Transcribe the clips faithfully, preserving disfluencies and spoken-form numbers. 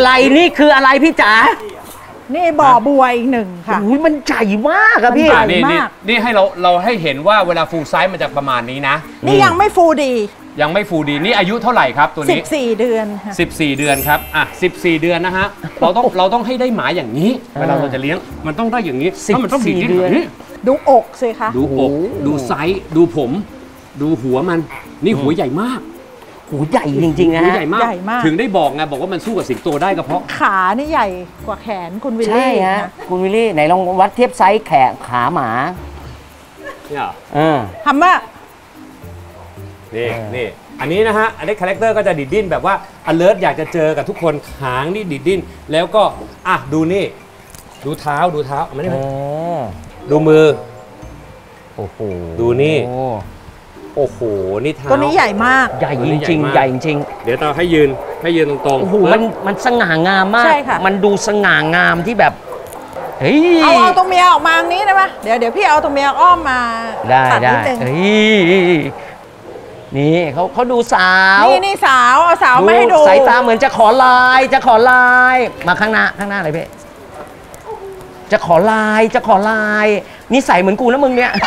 อะไรนี่คืออะไรพี่จ๋านี่บ่อบัวอีกหนึ่งค่ะอุ้ยมันใหญ่มากอะพี่นี่นี่นี่ให้เราเราให้เห็นว่าเวลาฟูลไซส์มันจะประมาณนี้นะนี่ยังไม่ฟูดียังไม่ฟูดีนี่อายุเท่าไหร่ครับตัวนี้สิบสี่เดือนค่ะสิบสี่เดือนครับอ่ะสิบสี่เดือนนะฮะเราต้องเราต้องให้ได้หมาอย่างนี้เวลาเราจะเลี้ยงมันต้องได้อย่างนี้ถ้ามันต้องดีเดือนดูอกสิคะดูอกดูไซส์ดูผมดูหัวมันนี่หัวใหญ่มากหูใหญ่จริงๆนะใหญ่มากถึงได้บอกไงบอกว่ามันสู้กับสิงโตได้ก็เพราะขานี่ใหญ่กว่าแขนคุณวิลลี่ใช่ฮะคุณวิลลี่ไหนลองวัดเทียบไซส์แขนขาหมาเนี่ยทำว่านี่นี่อันนี้นะฮะอันนี้คาแรคเตอร์ก็จะดิดดิ้นแบบว่า alert อยากจะเจอกับทุกคนหางนี่ดิดดิ้นแล้วก็อ่ะดูนี่ดูเท้าดูเท้าไม่ได้ไหมดูมือโอ้โหดูนี่โอ้โหนี่เท้าตัวนี้ใหญ่มากใหญ่จริงๆใหญ่จริงเดี๋ยวเราให้ยืนให้ยืนตรงๆโอ้โหมันมันสง่างามมากมันดูสง่างามที่แบบเฮ้ยเอาเอาตัวเมียออกมาตรงนี้ได้ไหมเดี๋ยวเดี๋ยวพี่เอาตัวเมียอ้อมมาได้ได้เฮ้ยนี่เขาเขาดูสาวนี่นี่สาวเอาสาวมาให้ดูสายตาเหมือนจะขอลายจะขอลายมาข้างหน้าข้างหน้าเลยพี่จะขอลายจะขอลายนิสัยเหมือนกูนะมึงเนี่ย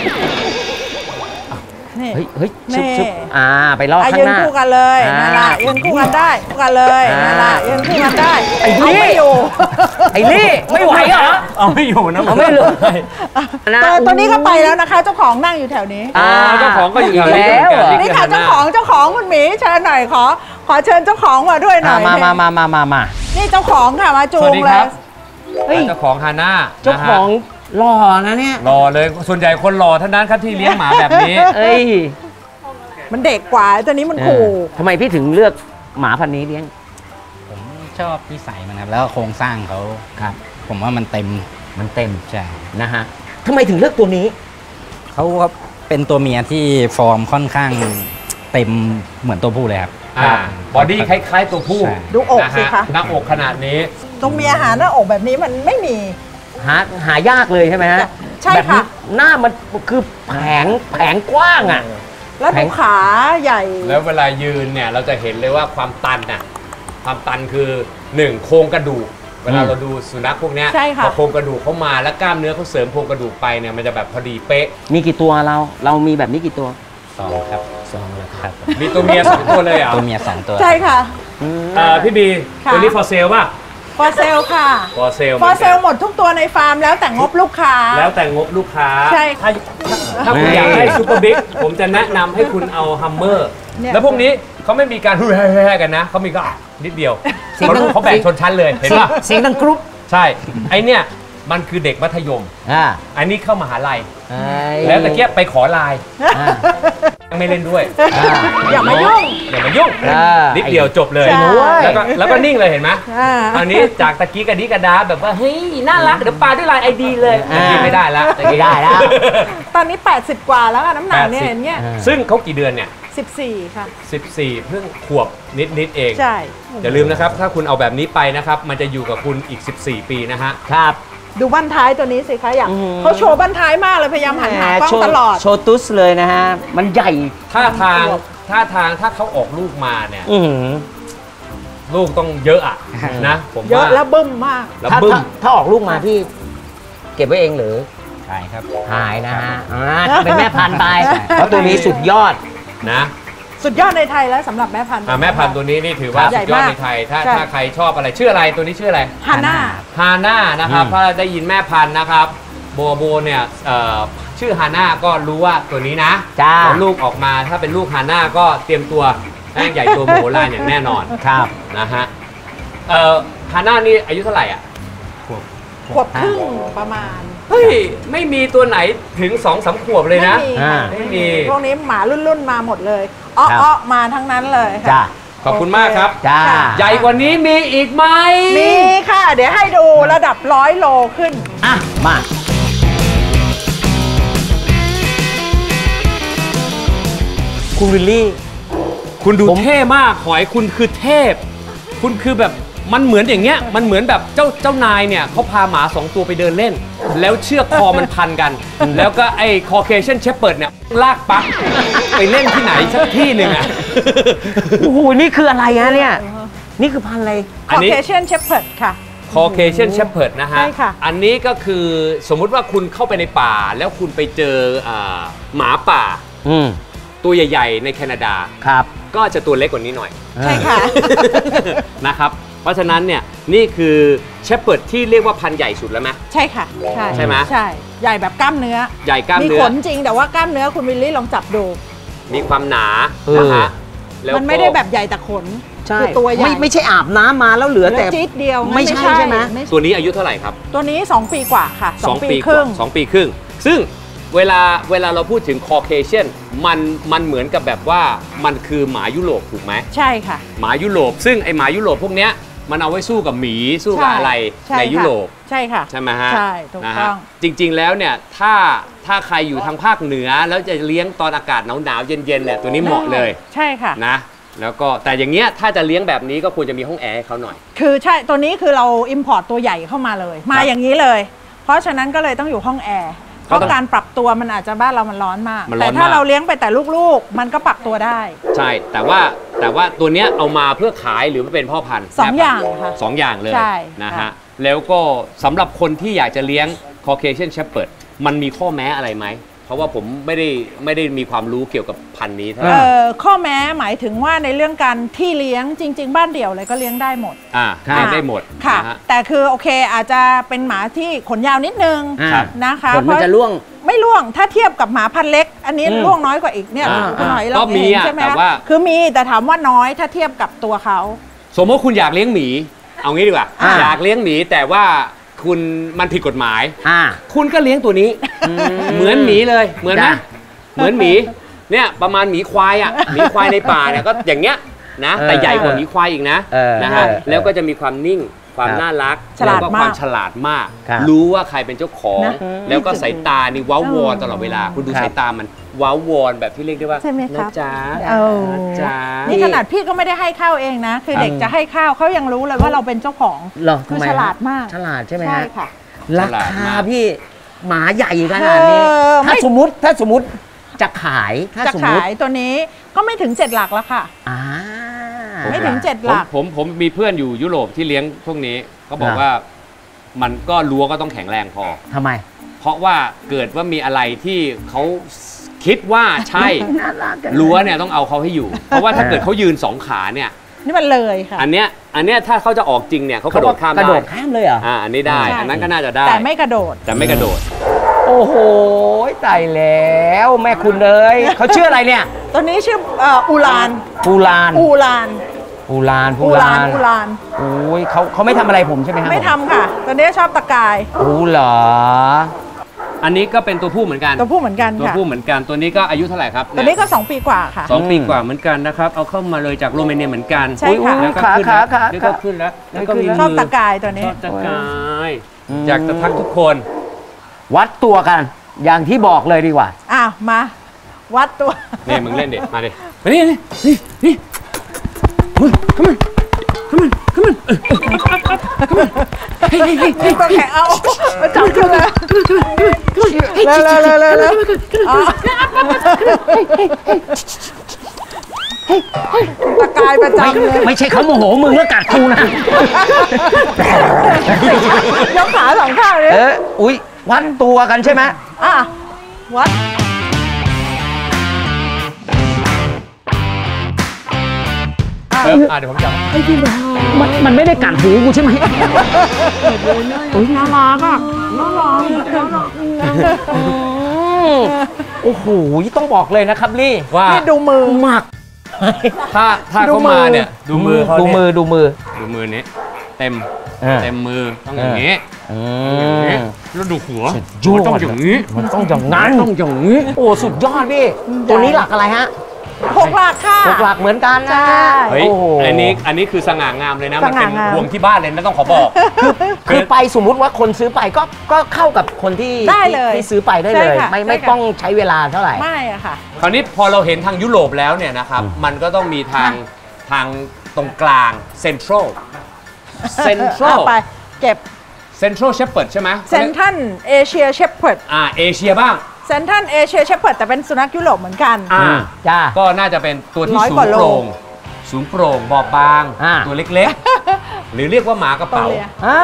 เฮ้ยเฮ้ยชุบชุบอ่าไปรอข้างหน้ายืนคู่กันเลยนั่นแหละยืนคู่กันได้คู่กันเลยนั่นแหละยืนคู่กันได้ไอ้ลี่ไม่อยู่ไอ้ลี่ไม่ไหวเหรอเอาไม่อยู่นะเอาไม่เลยตัวนี้ก็ไปแล้วนะคะเจ้าของนั่งอยู่แถวนี้เจ้าของก็อยู่แถวนี้นี่ค่ะเจ้าของเจ้าของคุณหมีเชิญหน่อยขอขอเชิญเจ้าของมาด้วยหน่อยมามามามามามานี่เจ้าของค่ะมาจูงเลยเจ้าของฮาน่าเจ้าของหล่อนะเนี่ยหล่อเลยส่วนใหญ่คนหล่อเท่านั้นครับที่เลี้ยงหมาแบบนี้เอ้ยมันเด็กกว่าตัวนี้มันขู่ทำไมพี่ถึงเลือกหมาพันธุ์นี้เลี้ยงผมชอบนิสัยมันครับแล้วโครงสร้างเขาครับผมว่ามันเต็มมันเต็มใช่นะฮะทำไมถึงเลือกตัวนี้เขาเป็นตัวเมียที่ฟอร์มค่อนข้างเต็มเหมือนตัวผู้เลยครับบอดี้คล้ายๆตัวผู้ดูอกสิคะหน้าอกขนาดนี้ตัวเมียหาหน้าอกแบบนี้มันไม่มีหาหายากเลยใช่ไหมฮะใช่ค่ะหน้ามันคือแผงแผงกว้างอ่ะแล้วดูขาใหญ่แล้วเวลายืนเนี่ยเราจะเห็นเลยว่าความตันน่ะความตันคือหนึ่งโครงกระดูกเวลาเราดูสุนัขพวกนี้พอโครงกระดูกเข้ามาแล้วกล้ามเนื้อเขาเสริมโครงกระดูกไปเนี่ยมันจะแบบพอดีเป๊ะมีกี่ตัวเราเรามีแบบนี้กี่ตัวสองครับสองเลยครับมีตัวเมียสองตัวเลยอ่ะตัวเมียสองตัวใช่ค่ะพี่บีตัวนี้ for sale ป่ะฟอร์เซลค่ะฟอร์เซลฟอร์เซลหมดทุกตัวในฟาร์มแล้วแต่งบลูกค้าแล้วแต่งบลูกค้าใช่ถ้าถ้าคุณอยากได้ซูเปอร์บิ๊กผมจะแนะนำให้คุณเอาฮัมเมอร์แล้วพวกนี้เขาไม่มีการฮู้แฮ่กันนะเขามีก็นิดเดียวเขาแบ่งชนชั้นเลยเห็นป่ะเสียงดังกรุ๊ปใช่ไอเนี้ยมันคือเด็กมัธยมอันนี้เข้ามหาลัยแล้วตะเกียบไปขอไลน์ยังไม่เล่นด้วยอย่ามายุ่งอย่ามายุ่งนิดเดียวจบเลยแล้วก็แล้วก็นิ่งเลยเห็นไหมอันนี้จากตะกี้กระดิกระดาแบบว่าเฮ้ยน่ารักเดี๋ยวปาด้วยไลน์ไอดีเลยไม่ได้แล้วไม่ได้แล้วตอนนี้แปดสิบกว่าแล้วน้ำหนักเนี่ยอย่างเงี้ยซึ่งเขากี่เดือนเนี่ยสิบสี่ค่ะสิบสี่เพิ่งขวบนิดๆเองใช่อย่าลืมนะครับถ้าคุณเอาแบบนี้ไปนะครับมันจะอยู่กับคุณอีกสิบสี่ปีนะฮะครับดูบั้นท้ายตัวนี้สิคะอย่างเขาโชว์บั้นท้ายมากเลยพยายามหันหากล้องตลอดโชว์ตุสเลยนะฮะมันใหญ่ท่าทางท่าทางถ้าเขาออกลูกมาเนี่ยลูกต้องเยอะอ่ะนะผมว่าเยอะแล้วบึ้มมากถ้าถ้าออกลูกมาพี่เก็บไว้เองหรือขายครับขายนะฮะเป็นแม่พันธุ์ไปเพราะตัวนี้สุดยอดนะสุดยอดในไทยแล้วสำหรับแม่พันธุ์แม่พันธุ์ตัวนี้นี่ถือว่าสุดยอดในไทยถ้าถ้าใครชอบอะไรชื่ออะไรตัวนี้ชื่ออะไรฮาน่าฮาน่านะครับถ้าได้ยินแม่พันธุ์นะครับโบโบเนี่ยชื่อฮาน่าก็รู้ว่าตัวนี้นะแล้วลูกออกมาถ้าเป็นลูกฮาน่าก็เตรียมตัวแม่ใหญ่ตัวโมโหลานอย่างแน่นอนครับนะฮะฮาน่านี่อายุเท่าไหร่อ่ะขวบครึ่งประมาณเฮ้ยไม่มีตัวไหนถึงสองสามขวบเลยนะไม่มีพวกนี้หมารุ่นๆมาหมดเลยอ้อๆมาทั้งนั้นเลยค่ะขอบคุณมากครับจ้าใหญ่กว่านี้มีอีกไหมมีค่ะเดี๋ยวให้ดูระดับร้อยโลขึ้นอ่ะมาคุณวิลลี่คุณดูเท่มากหอยคุณคือเทพคุณคือแบบมันเหมือนอย่างเงี้ยมันเหมือนแบบเจ้าเจ้านายเนี่ยเขาพาหมาสองตัวไปเดินเล่นแล้วเชือกคอมันพันกันแล้วก็ไอ้คอเคเชั่นเชฟเปิร์ดเนี่ยลากปักไปเล่นที่ไหนสักที่หนึ่งอ่ะโอ้โหนี่คืออะไรฮะเนี่ยนี่คือพันธุ์อะไรอันนี้ Caucasian Shepherd ค่ะ Caucasian Shepherd นะฮะใช่ค่ะอันนี้ก็คือสมมุติว่าคุณเข้าไปในป่า แล้วคุณไปเจออ่าหมาป่าอืมตัวใหญ่ๆในแคนาดาครับก็จะตัวเล็กกว่านี้หน่อยใช่ค่ะนะครับ เพราะฉะนั้นเนี่ยนี่คือเชพเปิร์ดที่เรียกว่าพันธุ์ใหญ่สุดแล้วไหมใช่ค่ะใช่ใช่ไหมใช่ใหญ่แบบกล้ามเนื้อใหญ่กล้ามมีเนื้ขอนจริงแต่ว่ากล้ามเนื้อคุณวิลลี่ลองจับดูมีความหนาเออนะฮะแล้วก็มันไม่ได้แบบใหญ่แต่ขนใช่คือตัวใหญ่ไม่ไม่ใช่อาบน้ำมาแล้วเหลือเหลืแต่อจี๊ดเดียวไม่ใช่ใช่ไหมไม่ตัวนี้อายุเท่าไหร่ครับตัวนี้ สอง ปีกว่าค่ะสอง ปีครึ่งสองปีครึ่ง ซึ่งเวลาเวลาเราพูดถึง Caucasian มันมันเหมือนกับแบบว่ามันคือหมายุโรปถูกไหมใช่ค่ะหมายุโรปซึ่งไอหมายุโรปพวกเนี้ยมันเอาไว้สู้กับหมีสู้กับอะไรใช่ในยุโรปใช่ค่ะใช่ไหมฮะใช่ถูกนะต้ฮะองจริงๆแล้วเนี่ยถ้าถ้าใครอยู่ทางภาคเหนือแล้วจะเลี้ยงตอนอากาศหนาวๆเย็นๆเนี่ยตัวนี้เหมาะเลยใช่ค่ะนะแล้วก็แต่อย่างเงี้ยถ้าจะเลี้ยงแบบนี้ก็ควรจะมีห้องแอร์ให้เขาหน่อยคือใช่ตัวนี้คือเราอิมพอร์ตตัวใหญ่เข้ามาเลย มาอย่างนี้เลย เพราะฉะนั้นก็เลยต้องอยู่ห้องแอร์เพก็ราะต้องการปรับตัวมันอาจจะบ้านเรามันร้อนมากมันร้อนแต่ถ้ามากเราเลี้ยงไปแต่ลูกๆ มันก็ปรับตัวได้ใช่แต่ว่าแต่ว่าตัวเนี้ยเอามาเพื่อขายหรือเป็นพ่อพันธุ์สองแม่พันธุ์อย่างค่ะสองอย่างเลยใช่นะค่ะฮะแล้วก็สำหรับคนที่อยากจะเลี้ยง Caucasian Shepherd มันมีข้อแม้อะไรไหมเพราะว่าผมไม่ได้ไม่ได้มีความรู้เกี่ยวกับพันธุ์นี้เท่าไหร่เอ่อข้อแม้หมายถึงว่าในเรื่องการที่เลี้ยงจริง ๆ บ้านเดี่ยวอะไรก็เลี้ยงได้หมดอ่าครับเลี้ยงได้หมดค่ะนะฮะแต่คือโอเคอาจจะเป็นหมาที่ขนยาวนิดนึงอ่าครับนะคะขนมันจะร่วงไม่ร่วงถ้าเทียบกับหมาพันธุ์เล็ก อันนี้อืมร่วงน้อยกว่าอีกเนี่ยอ่าคุณหน่อยก็เรามีเห็นอะใช่ไหมแต่คะว่าคือมีแต่ถามว่าน้อยถ้าเทียบกับตัวเขาสมมติคุณอยากเลี้ยงหมี เอางี้ดีกว่าอ่าอยากเลี้ยงหมีแต่ว่าคุณมันผิดกฎหมายอ่าคุณก็เลี้ยงตัวนี้ เหมือนหมีเลย เหมือนไหมจ้ะเหมือนหมี เนี่ยประมาณหมีควายอ่ะ หมีควายในป่าเนี่ยก็อย่างเงี้ยนะ แต่ใหญ่กว่าหมีควายอีกนะเออนะฮะเออแล้วก็จะมีความนิ่ง ความครับน่ารักฉลาดแล้วก็มากความฉลาดมากครับรู้ว่าใครเป็นเจ้าของนะแล้วก็สายตานี่เว้าวอนตลอดเวลา คุณดูครับสายตามันเว้าวอนแบบที่เรียกได้ว่าใช่ไหมครับนะจ๊ะเออนะจ๊ะนี่ขนาดพี่ก็ไม่ได้ให้ข้าวเองนะ คือเด็กจะให้ข้าวเขายังรู้เลยว่าเราเป็นเจ้าของเหรอคือทำไมฉฮะลาดมากฉลาดใช่ไหมใช่ฮะค่ะราฉลาดคามากพี่หมาใหญ่ขนาดนี้เออไม่ถ้าสมมติถ้าสมมติจะขายถ้าจะสมมติขายตัวนี้ก็ไม่ถึงเจ็ดหลักแล้วค่ะอ่าไม่ถึงเจ็ดผหมลักผมผมมีเพื่อนอยู่ยุโรปที่เลี้ยงพวกนี้เขาบอกอ่าว่ามันก็รั้วก็ต้องแข็งแรงพอทำไมเพราะว่าเกิดว่ามีอะไรที่เขาคิดว่าใช่น่ารักจังเลยรั้วเนี่ยต้องเอาเขาให้อยู่ เพราะว่าถ้าเกิดเขายืนสองขาเนี่ยนี่มันเลยค่ะอันเนี้ยอันเนี้ยถ้าเขาจะออกจริงเนี่ยเขากระโดดข้ามกได้ระโดดข้ามเลยเหรออ่าอันนี้ได้ใช่อันนั้นก็น่าจะได้แต่ไม่กระโดดแต่ไม่กระโดดโอ้โหตายแล้วแม่คุณเลยเขาชื่ออะไรเนี่ยตัวนี้ชื่อเอ่ออูลานปูลานอูลานปูลานปูอูลาลาน นอูลานโอ้ยเขาเขาไม่ทำอะไรผมใช่ไหมครับไม่ทำค่ะ ตัวนี้ชอบตะกายโอ้เหรออันนี้ก็เป็นตัวผู้เหมือนกันตัวผู้เหมือนกันตัวค่ะผู้เหมือนกันตัวนี้ก็อายุเท่าไหร่ครับตัวนี้ก็สองปีกว่าค่ะสองปีกว่าเหมือนกันนะครับเอาเข้ามาเลยจากโรมาเนียเหมือนกันใช่ค่ะแล้วก็ขาขึ้นขาแล้วขาแล้วก็ขึ้นแล้วแล้วก็มีชอบมืตะกายตัวนี้ชอบตะกายอืมอยากจะทักทุกคนวัดตัวกัน อย่างที่บอกเลยดีกว่าอ่ะมา วัดตัวนี่มึงเล่นเด็มาดิมานี่นี่นี่นี่มึงเข้ามาเข้ามาเข้ามาเออเข้ามาเฮ้ยเฮ้ยเฮ้ยเฮ้ยตัวแข็งเอามาจับขึ้นเลยเร็วเร็วเร็วเร็วเร็วอ๋อตะกายประไม่จำเลยไม่ใช่เขาโมโหมึงแล้วกัดกูนะยกขาสองข้างเลยเอออุ้ยวัดตัวกันใช่ไหมอ่ะวัดเอออ่ะเดี๋ยวผมจับมันมันไม่ได้กัดหูกูใช่ไหมโอ้ยน่ารักอ่ะน่ารักโอ้โหต้องบอกเลยนะครับลี่ว่านี่ดูมือมากถ้าถ้าดูเขามือมาเนี่ยดูมือเขาดูเนี่ยมือดูมือดูมือนี้เต็มเออเต็มมือต้องอย่างนี้อือย่างนี้มแล้วดูหัวยอดมันต้องอย่างนี้มันต้องอย่างนั้นต้องอย่างนี้โอ้สุดยอดพี่ตัวนี้หลักอะไรฮะหกหลักค่ะหกหลักเหมือนกันนะใช่เฮ้ยโอ้โหอันนี้อันนี้คือสง่างามเลยนะมันเป็นสง่างามห่วงที่บ้านเลยนะต้องขอบอกคือไปสมมุติว่าคนซื้อไปก็ก็เข้ากับคนที่ได้เลยที่ซื้อไปได้เลยใช่ค่ะไม่ใช่ไม่ค่ะต้องใช้เวลาเท่าไหร่ไม่อะค่ะคราวนี้พอเราเห็นทางยุโรปแล้วเนี่ยนะครับ มันก็ต้องมีทางทางตรงกลางเซ็นทรัลเซ็นทรัลเอาไปเก็บเซ็นทรัลเชฟเปิร์ดใช่ไหมเซนทันเอเชียเชฟเพิร์ดอ่าเอเชียบ้างเซนทันเอเชียเชฟเพิร์ดแต่เป็นสุนัขยุโรปเหมือนกันอ่าจ้าก็น่าจะเป็นตัวที่ร้อยสูกงว่าโลโปร่งสูงโปร่งบอบบางอ่าตัวเล็กๆ หรือเรียกว่าหมากระตัวเป๋าเลียอ่า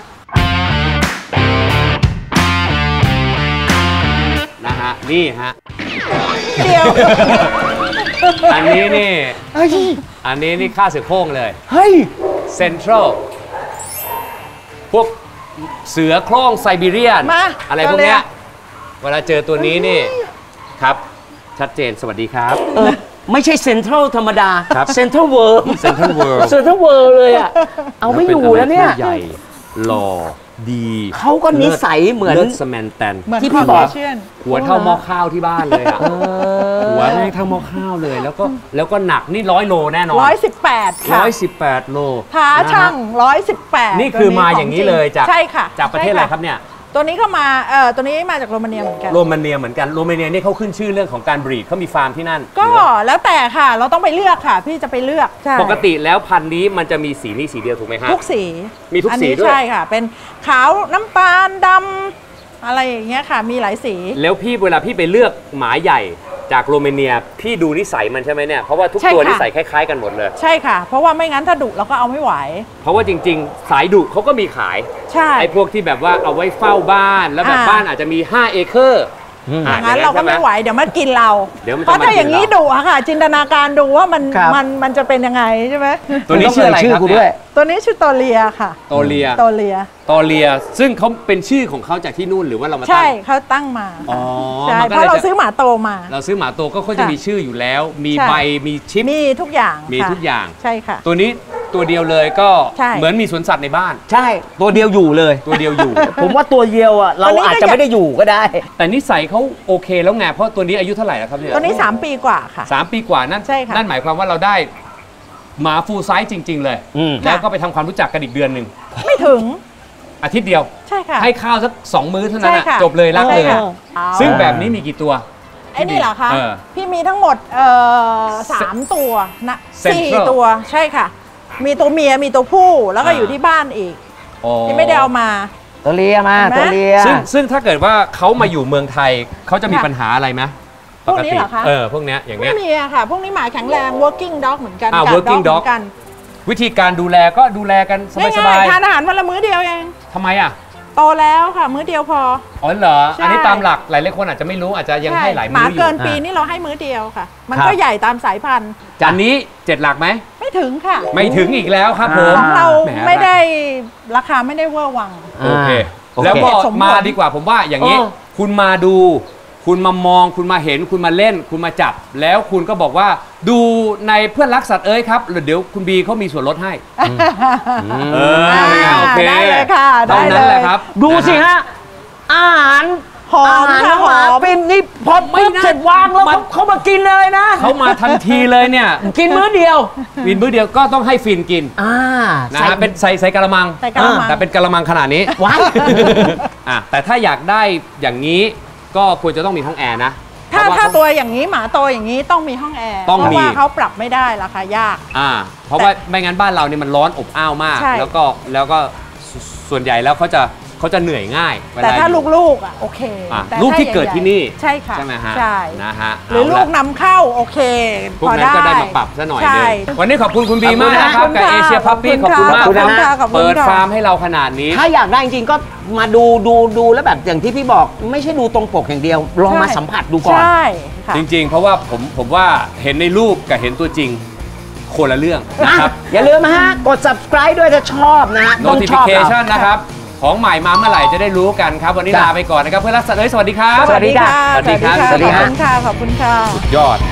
นะฮะนี่ฮะเดียวอันนี้นี่เฮ้ยอันนี้นี่ค่าเสือโคร่งเลยเฮ้ยเซ็นทรัลพวกเสือโคร่งไซบีเรียนมาอะไรพวกเนี้ยเวลาเจอตัวนี้นี่ครับ ชัดเจนสวัสดีครับเออ ไม่ใช่เซ็นทรัลธรรมดาครับเซ็นทรัลเวิร์ Central World เซ็นทรัลเวิร์เลยอ่ะ เอาไม่อยู่แล้วเนี่ยป็อะไรที่ใหญ่หล่อดีเขาก็นิสัยเหมือนเลิศสแมนแตนเหมือนที่พี่บอกเชื่อนหัวเท่าหม้อข้าวที่บ้านเลยอ่ะหัวแม่งเท่าหม้อข้าวเลย แล้วก็แล้วก็หนักนี่ร้อยโลแน่นอนร้อยสิบแปดค่ะร้อยสิบแปดโลท้านะฮะช่างร้อยสิบแปดนี่คือมาอย่างนี้เลยจากใช่ค่ะจากประเทศอะไรใช่ครับเนี่ยตัวนี้ก็มาเอ่อตัวนี้มาจากโรมาเนียเหมือนกันโรมาเนียเหมือนกันโรมาเนียนี่เขาขึ้นชื่อเรื่องของการบรีดเขามีฟาร์มที่นั่นก็แล้วแต่ค่ะ เราต้องไปเลือกค่ะ พี่จะไปเลือกใช่ปกติแล้วพันธุ์นี้มันจะมีสีนี้สีเดียวถูกไหมฮะทุกสีมีทุกอันสีนี้ด้วยใช่ค่ะ เป็นขาวน้ำตาลดำอะไรอย่างเงี้ยค่ะ มีหลายสีแล้วพี่เวลาพี่ไปเลือกหมาใหญ่จากโรมาเนียพี่ดูนิสัยมันใช่ไหมเนี่ยเพราะว่าทุกใช่ตัวค่ะนิสัยคล้ายๆกันหมดเลยใช่ค่ะ เพราะว่าไม่งั้นถ้าดุเราก็เอาไม่ไหวเพราะว่าจริงๆ สายดุเขาก็มีขายใช่ไอ้พวกที่แบบว่าเอาไว้เฝ้าบ้านแล้วแบบอ่าบ้านอาจจะมีห้าเอเคอร์อืมอ่ะงั้นเราก็ไม่ไหวเดี๋ยวมันกินเราเดี๋ยวมันจะเพราะถ้ามากินอย่างนี้เราดุอะค่ะ จินตนาการดูว่ามันครับมันมันจะเป็นยังไงใช่ไหมตัวนี้ชื่ออะไรชื่อครับกูเนี่ด้วยยตัวนี้ชื่อโตเลียค่ะโตเลียโตเลียโตเลียซึ่งเขาเป็นชื่อของเขาจากที่นู่นหรือว่าเรามาตั้ใช่งเขาตั้งมาอ๋อใช่มันก็เพราะเลยเราจะซื้อหมาโตมาเราซื้อหมาโตก็เขาจะค่ะมีชื่ออยู่แล้ว มีใช่ใบมีชิปมีทุกอย่างมีค่ะทุกอย่างใช่ค่ะตัวนี้ตัวเดียวเลยก็ใช่เหมือนมีสวนสัตว์ในบ้านใช่ ตัวเดียวอยู่เลยตัวเดียวอยู่ผมว่าตัวเดียวอ่ะ เราตัวนี้ก็อาจจะอยากไม่ได้อยู่ก็ได้แต่นิสัยเขาโอเคแล้วไงเพราะตัวนี้อายุเท่าไหร่แล้วครับเนี่ยตัวนี้สามปีกว่าค่ะสามปีกว่านั่นใช่ค่ะนั่นหมายความว่าเราได้หมาฟูลไซส์จริง ๆ เลยอืมแล้วก็ไปทำความรู้จักกันอีกเดือนหนึ่งไม่ถึงอาทิตย์เดียวใช่ค่ะให้ข้าวสักสองมื้อเท่านั้นใช่อะค่ะจบเลยรักเลยใช่ค่ะซึ่งแบบนี้มีกี่ตัวไอ้นี่เหรอคะเออพี่มีทั้งหมดเอ่อสามตัวนะ Central สี่ตัวใช่ค่ะ มีตัวเมียมีตัวผู้แล้วก็อ่าอยู่ที่บ้านอีกอ๋อที่ไม่ได้เอามาตัวเลียมาเห็นไหมตัวเลียซึ่งซึ่งถ้าเกิดว่าเขามาอยู่เมืองไทยเขาจะมีค่ะปัญหาอะไรไหมพวกนี้เหรอคะเออพวกเนี้ยอย่างเงี้ไม่ยมีอะค่ะ พวกนี้หมาแข็งแรง working dog เหมือนกันอ่า guard working dog เห dog มือนกันวิธีการดูแลก็ดูแลกันสง่าบายยๆทานอาหารวันละมื้อเดียวเองๆทำไมอ่ะโตแล้วค่ะ มื้อเดียวพออ๋อเหรอใช่อันนี้ตามหลักหลายหลายคนอาจจะไม่รู้อาจจะยังใช่ให้หลายหมื้มาออยู่เกินปีอ่านี่เราให้มื้อเดียวค่ะ มันครับก็ใหญ่ตามสายพันธุ์จานนี้เจ็ดหลักไหมไม่ถึงค่ะไม่ถึงอีกแล้วครับผมของเราแหไม่ได้ราคาไม่ได้เวอร์วังโอเคโอเคแล้วก็สมผลมาดีกว่าผมว่าอย่างนี้เออคุณมาดู คุณมามองคุณมาเห็นคุณมาเล่น คุณมาจับ แล้วคุณก็บอกว่าดูในเพื่อนรักสัตว์เอ้ยครับเดี๋ยวคุณบีเขามีส่วนลดให้ เออเป็นไงโอเคได้เลยค่ะได้เท่าเลยนั้นแหละครับดูสินฮฮะ อาหารหอมอาหารค่ะหมาหอมปินนี่พอไม่ปุ๊บน่าเสร็จวางแล้วมันเขาเขามากินเลยนะเขามาทันทีเลยเนี่ยกินมื้อเดียววินมื้อเดียวก็ต้องให้ฟินกินอ่านะใส่ฮะเป็นใส่ใส่กระมังใส่กะละมังแต่เป็นกระมังขนาดนี้ไว้อ่ะแต่ถ้าอยากได้อย่างนี้ก็ควรจะต้องมีห้องแอร์นะถ้าเพระถ้าเขตัวอย่างนี้หมาโตอย่างนี้ต้องมีห้องแอร์ต้องเพราะมีว่าเขาปรับไม่ได้ราคายากอ่าเพราะว่าไม่งั้นบ้านเราเนี่ยมันร้อนอบอ้าวมากใช่แล้วก็แล้วก็สส่วนใหญ่แล้วเขาจะเขาจะเหนื่อยง่ายเวลแต่ถ้าอยู่ลูกๆอ่ะโอเคอ่ะแต่ลูกถ้าที่เกิดที่นี่ใช่ค่ะใช่ไหมฮะใช่นะฮะหรือเาลูละกนำเข้าโอเคพวกพอนั้นได้ก็ได้มาปรับซะหน่อยใช่นึงวันนี้ขอบคุณคุณบีมากนะคขรัอบบคุณกับค่ะเอเชียพับปี้ขอบคุณมากขอบคุณนะค่ะขอบคุณค่ะเปิดฟาร์มให้เราขนาดนี้ถ้าอยากได้จริงๆก็มาดูดูดูแล้วแบบอย่างที่พี่บอก ไม่ใช่ดูตรงปกอย่างเดียว ลองมาสัมผัสดูก่อนใช่ค่ะจริงๆ เพราะว่าผมผมว่าเห็นในรูปกับเห็นตัวจริงคนละเรื่องนะนะครับอย่าลืมนะฮะ กด subscribe ด้วยถ้าชอบนะฮะต้องชอบเรา notification นะครับ ของใหม่มาเมื่อไหร่จะได้รู้กันครับ วันนี้จ้ะลาไปก่อนนะครับ เพื่อนรักสัตว์เอ้ยสวัสดีครับสวัสดีค่ะสวัสดีครับสวัสดีค่ะ ขอบคุณค่ะ ขอบคุณค่ะยอด